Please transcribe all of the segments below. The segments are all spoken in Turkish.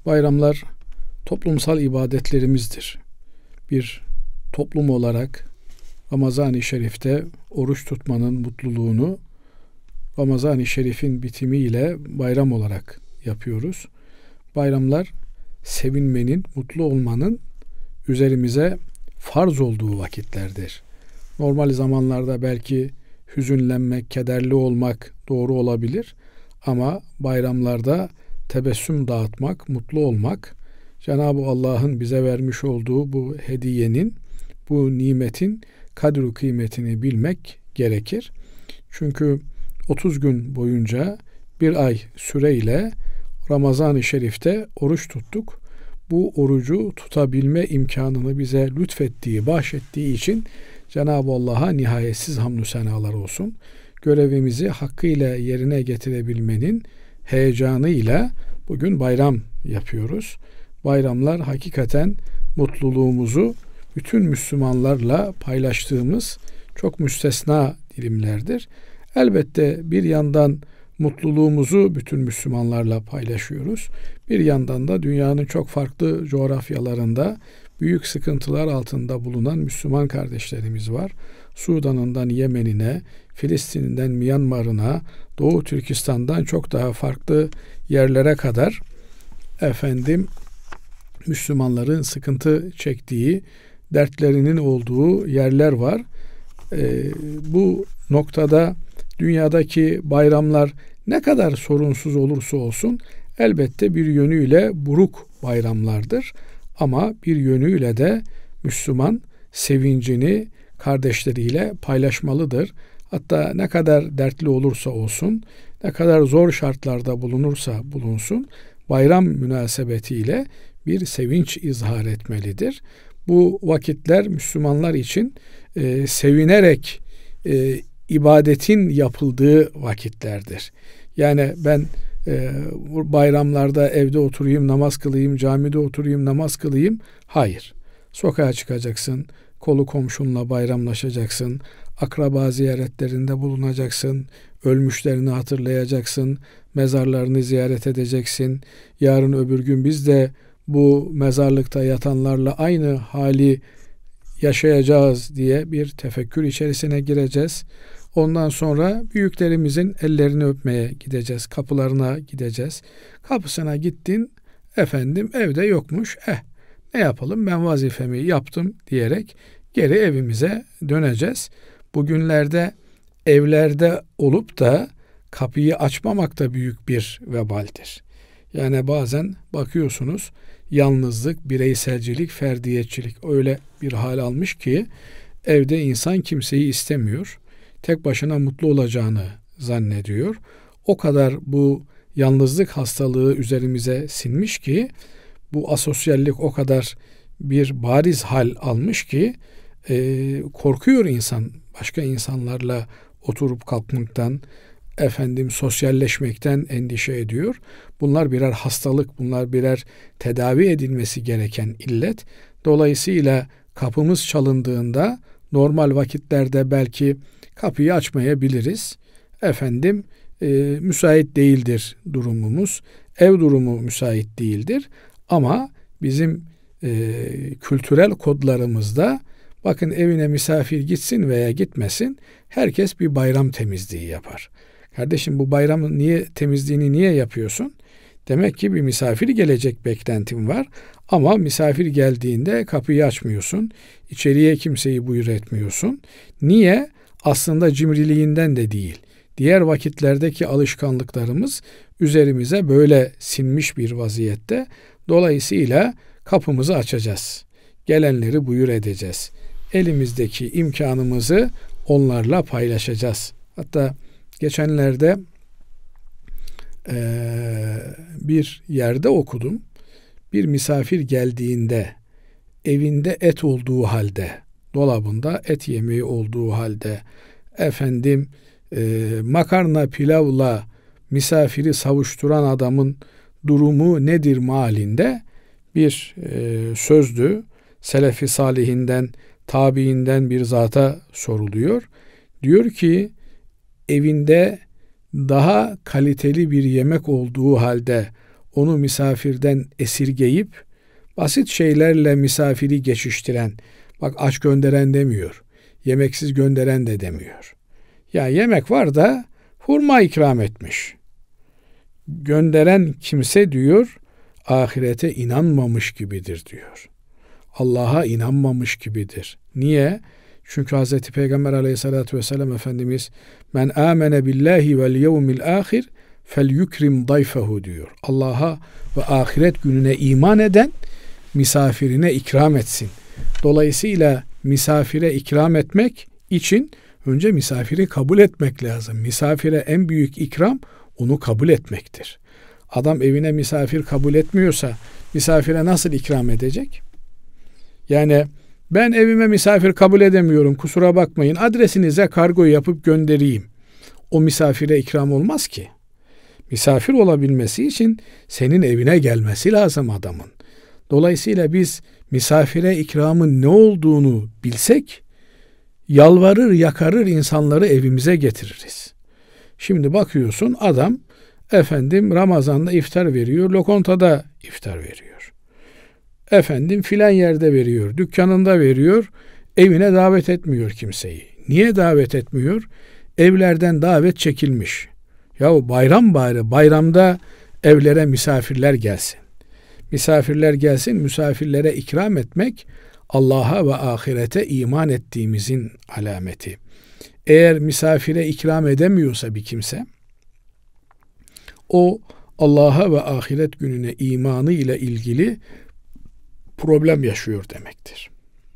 Bayramlar toplumsal ibadetlerimizdir. Bir toplum olarak Ramazan-ı Şerif'te oruç tutmanın mutluluğunu Ramazan-ı Şerif'in bitimiyle bayram olarak yapıyoruz. Bayramlar sevinmenin, mutlu olmanın üzerimize farz olduğu vakitlerdir. Normal zamanlarda belki hüzünlenmek, kederli olmak doğru olabilir ama bayramlarda tebessüm dağıtmak, mutlu olmak, Cenab-ı Allah'ın bize vermiş olduğu bu hediyenin, bu nimetin kadru kıymetini bilmek gerekir. Çünkü 30 gün boyunca bir ay süreyle Ramazan-ı Şerif'te oruç tuttuk. Bu orucu tutabilme imkanını bize lütfettiği, bahşettiği için Cenab-ı Allah'a nihayetsiz hamdü senalar olsun. Görevimizi hakkıyla yerine getirebilmenin heyecanıyla bugün bayram yapıyoruz. Bayramlar hakikaten mutluluğumuzu bütün Müslümanlarla paylaştığımız çok müstesna dilimlerdir. Elbette bir yandan mutluluğumuzu bütün Müslümanlarla paylaşıyoruz. Bir yandan da dünyanın çok farklı coğrafyalarında büyük sıkıntılar altında bulunan Müslüman kardeşlerimiz var. Sudan'ından Yemen'ine, Filistin'den Myanmar'ına, Doğu Türkistan'dan çok daha farklı yerlere kadar Müslümanların sıkıntı çektiği, dertlerinin olduğu yerler var. Bu noktada dünyadaki bayramlar ne kadar sorunsuz olursa olsun elbette bir yönüyle buruk bayramlardır. Ama bir yönüyle de Müslüman sevincini kardeşleriyle paylaşmalıdır. Hatta ne kadar dertli olursa olsun, ne kadar zor şartlarda bulunursa bulunsun, bayram münasebetiyle bir sevinç izhar etmelidir. Bu vakitler Müslümanlar için sevinerek ibadetin yapıldığı vakitlerdir. Yani ben bu bayramlarda evde oturayım, namaz kılayım, camide oturayım, namaz kılayım. Hayır. Sokağa çıkacaksın, kolu komşunla bayramlaşacaksın, akraba ziyaretlerinde bulunacaksın, ölmüşlerini hatırlayacaksın, mezarlarını ziyaret edeceksin. Yarın öbür gün biz de bu mezarlıkta yatanlarla aynı hali yaşayacağız diye bir tefekkür içerisine gireceğiz. Ondan sonra büyüklerimizin ellerini öpmeye gideceğiz. Kapılarına gideceğiz. Kapısına gittin, evde yokmuş. Ne yapalım, ben vazifemi yaptım diyerek geri evimize döneceğiz. Bugünlerde evlerde olup da kapıyı açmamak da büyük bir vebaldir. Yani bazen bakıyorsunuz yalnızlık, bireyselcilik, ferdiyetçilik öyle bir hal almış ki evde insan kimseyi istemiyor. Tek başına mutlu olacağını zannediyor. O kadar bu yalnızlık hastalığı üzerimize sinmiş ki bu asosyallik o kadar bir bariz hal almış ki korkuyor insan başka insanlarla oturup kalkmaktan, sosyalleşmekten endişe ediyor. Bunlar birer hastalık, bunlar birer tedavi edilmesi gereken illet. Dolayısıyla kapımız çalındığında normal vakitlerde belki kapıyı açmayabiliriz. Müsait değildir durumumuz. Ev durumu müsait değildir. Ama bizim kültürel kodlarımızda bakın evine misafir gitsin veya gitmesin herkes bir bayram temizliği yapar. Kardeşim bu bayramın temizliğini niye yapıyorsun? Demek ki bir misafir gelecek beklentin var ama misafir geldiğinde kapıyı açmıyorsun. İçeriye kimseyi buyur etmiyorsun. Niye? Aslında cimriliğinden de değil. Diğer vakitlerdeki alışkanlıklarımız üzerimize böyle sinmiş bir vaziyette. Dolayısıyla kapımızı açacağız. Gelenleri buyur edeceğiz. Elimizdeki imkanımızı onlarla paylaşacağız. Hatta geçenlerde bir yerde okudum. Bir misafir geldiğinde evinde et olduğu halde, dolabında et yemeği olduğu halde makarna pilavla misafiri savuşturan adamın durumu nedir malinde bir sözdü. Selefi salihinden, tabiinden bir zata soruluyor. Diyor ki evinde daha kaliteli bir yemek olduğu halde onu misafirden esirgeyip basit şeylerle misafiri geçiştiren, bak aç gönderen demiyor, yemeksiz gönderen de demiyor. Ya yemek var da hurma ikram etmiş. Gönderen kimse diyor, ahirete inanmamış gibidir diyor. Allah'a inanmamış gibidir. Niye? Çünkü Hz. Peygamber aleyhissalatü vesselam Efendimiz men amene billahi vel yevmil ahir fel yukrim dayfehu diyor. Allah'a ve ahiret gününe iman eden misafirine ikram etsin. Dolayısıyla misafire ikram etmek için önce misafiri kabul etmek lazım. Misafire en büyük ikram onu kabul etmektir. Adam evine misafir kabul etmiyorsa misafire nasıl ikram edecek? Yani ben evime misafir kabul edemiyorum, kusura bakmayın, adresinize kargo yapıp göndereyim. O misafire ikram olmaz ki. Misafir olabilmesi için senin evine gelmesi lazım adamın. Dolayısıyla biz misafire ikramın ne olduğunu bilsek, yalvarır yakarır insanları evimize getiririz. Şimdi bakıyorsun adam Ramazan'da iftar veriyor, lokantada iftar veriyor. Filan yerde veriyor, dükkanında veriyor, evine davet etmiyor kimseyi. Niye davet etmiyor? Evlerden davet çekilmiş. Yahu bayram bari, bayramda evlere misafirler gelsin. Misafirler gelsin, misafirlere ikram etmek Allah'a ve ahirete iman ettiğimizin alameti. Eğer misafire ikram edemiyorsa bir kimse, o Allah'a ve ahiret gününe imanı ile ilgili problem yaşıyor demektir.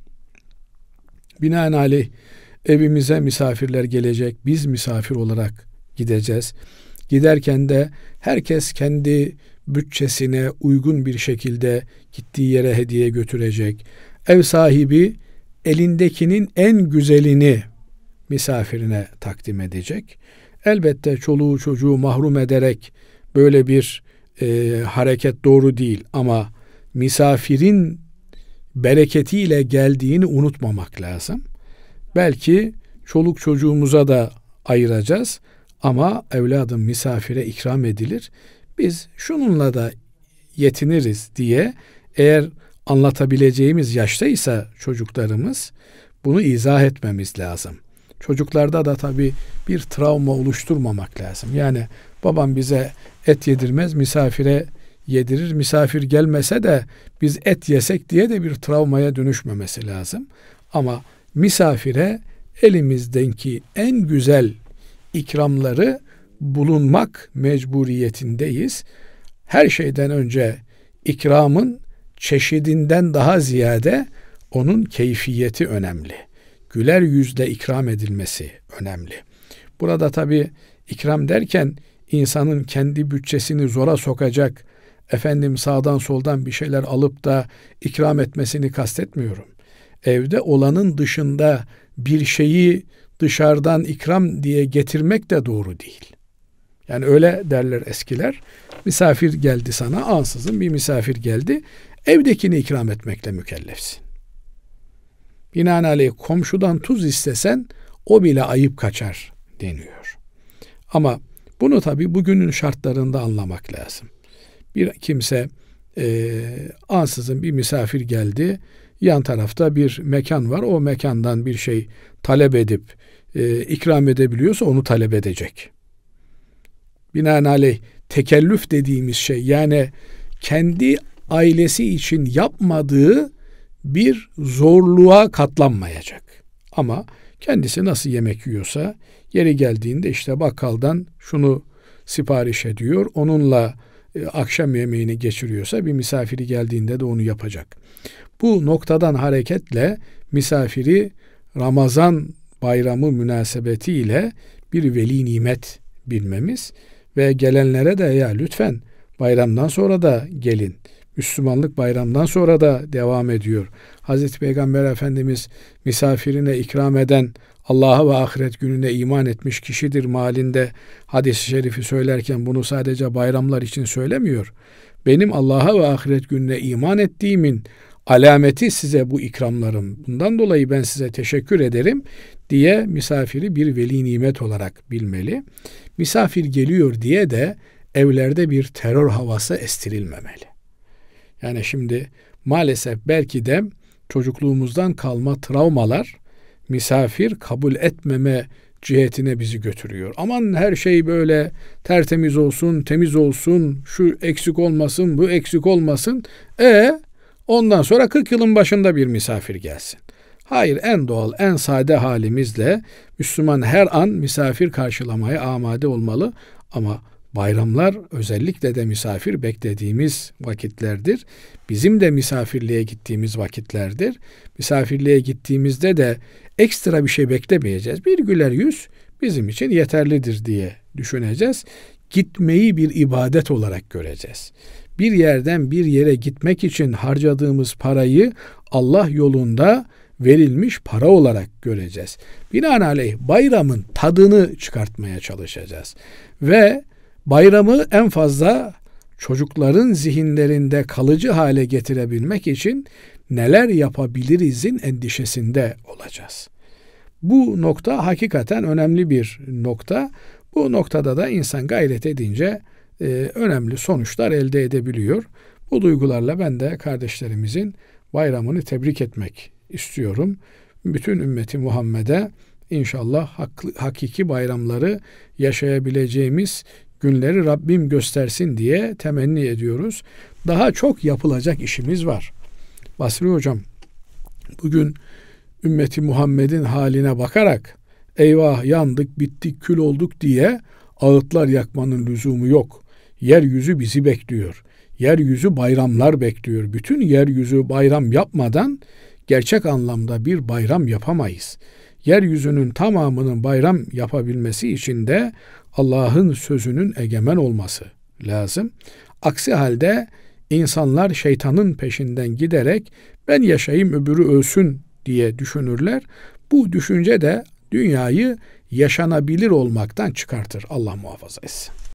Binaenaleyh evimize misafirler gelecek, biz misafir olarak gideceğiz. Giderken de herkes kendi bütçesine uygun bir şekilde gittiği yere hediye götürecek. Ev sahibi elindekinin en güzelini misafirine takdim edecek. Elbette çoluğu çocuğu mahrum ederek böyle bir hareket doğru değil ama misafirin bereketiyle geldiğini unutmamak lazım. Belki çoluk çocuğumuza da ayıracağız ama evladım misafire ikram edilir. Biz şununla da yetiniriz diye eğer anlatabileceğimiz yaştaysa çocuklarımız bunu izah etmemiz lazım. Çocuklarda da tabii bir travma oluşturmamak lazım. Yani babam bize et yedirmez, misafire yedirir. Misafir gelmese de biz et yesek diye de bir travmaya dönüşmemesi lazım. Ama misafire elimizdeki en güzel ikramları bulunmak mecburiyetindeyiz. Her şeyden önce ikramın çeşidinden daha ziyade onun keyfiyeti önemli. Güler yüzle ikram edilmesi önemli. Burada tabii ikram derken insanın kendi bütçesini zora sokacak, sağdan soldan bir şeyler alıp da ikram etmesini kastetmiyorum. Evde olanın dışında bir şeyi dışarıdan ikram diye getirmek de doğru değil. Yani öyle derler eskiler. Misafir geldi sana, ansızın bir misafir geldi. Evdekini ikram etmekle mükellefsin. Binaenaleyh komşudan tuz istesen o bile ayıp kaçar deniyor. Ama bunu tabii bugünün şartlarında anlamak lazım. Bir kimse ansızın bir misafir geldi. Yan tarafta bir mekan var. O mekandan bir şey talep edip ikram edebiliyorsa onu talep edecek. Binaenaleyh tekellüf dediğimiz şey, yani kendi ailesi için yapmadığı bir zorluğa katlanmayacak. Ama kendisi nasıl yemek yiyorsa yeri geldiğinde işte bakkaldan şunu sipariş ediyor. Onunla akşam yemeğini geçiriyorsa bir misafiri geldiğinde de onu yapacak. Bu noktadan hareketle misafiri Ramazan bayramı münasebetiyle bir veli nimet bilmemiz ve gelenlere de ya lütfen bayramdan sonra da gelin. Müslümanlık bayramdan sonra da devam ediyor. Hazreti Peygamber Efendimiz misafirine ikram eden Allah'a ve ahiret gününe iman etmiş kişidir malinde hadis-i şerifi söylerken bunu sadece bayramlar için söylemiyor. Benim Allah'a ve ahiret gününe iman ettiğimin alameti size bu ikramlarım. Bundan dolayı ben size teşekkür ederim diye misafiri bir veli nimet olarak bilmeli. Misafir geliyor diye de evlerde bir terör havası estirilmemeli. Yani şimdi maalesef belki de çocukluğumuzdan kalma travmalar misafir kabul etmeme cihetine bizi götürüyor. Aman her şey böyle tertemiz olsun, temiz olsun, şu eksik olmasın, bu eksik olmasın. Ondan sonra 40 yılın başında bir misafir gelsin. Hayır, en doğal, en sade halimizle Müslüman her an misafir karşılamaya amade olmalı. Ama bayramlar özellikle de misafir beklediğimiz vakitlerdir. Bizim de misafirliğe gittiğimiz vakitlerdir. Misafirliğe gittiğimizde de ekstra bir şey beklemeyeceğiz. Bir güler yüz bizim için yeterlidir diye düşüneceğiz. Gitmeyi bir ibadet olarak göreceğiz. Bir yerden bir yere gitmek için harcadığımız parayı Allah yolunda verilmiş para olarak göreceğiz. Binaenaleyh bayramın tadını çıkartmaya çalışacağız. Ve bayramı en fazla çocukların zihinlerinde kalıcı hale getirebilmek için neler yapabilirizin endişesinde olacağız. Bu nokta hakikaten önemli bir nokta. Bu noktada da insan gayret edince önemli sonuçlar elde edebiliyor. Bu duygularla ben de kardeşlerimizin bayramını tebrik etmek istiyorum. Bütün ümmeti Muhammed'e inşallah hakiki bayramları yaşayabileceğimiz günleri Rabbim göstersin diye temenni ediyoruz. Daha çok yapılacak işimiz var. Basri Hocam, bugün ümmeti Muhammed'in haline bakarak eyvah yandık, bittik, kül olduk diye ağıtlar yakmanın lüzumu yok. Yeryüzü bizi bekliyor. Yeryüzü bayramlar bekliyor. Bütün yeryüzü bayram yapmadan gerçek anlamda bir bayram yapamayız. Yeryüzünün tamamının bayram yapabilmesi için de Allah'ın sözünün egemen olması lazım. Aksi halde insanlar şeytanın peşinden giderek ben yaşayayım öbürü ölsün diye düşünürler. Bu düşünce de dünyayı yaşanabilir olmaktan çıkartır. Allah muhafaza etsin.